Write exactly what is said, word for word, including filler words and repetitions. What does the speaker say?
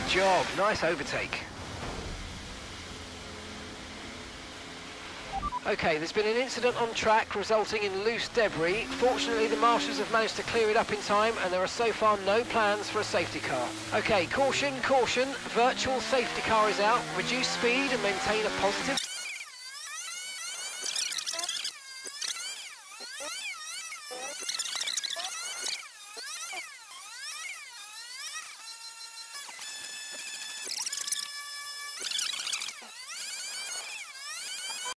Good job, nice overtake. Okay, there's been an incident on track resulting in loose debris. Fortunately, the marshals have managed to clear it up in time and there are so far no plans for a safety car. Okay, caution, caution, virtual safety car is out. Reduce speed and maintain a positive...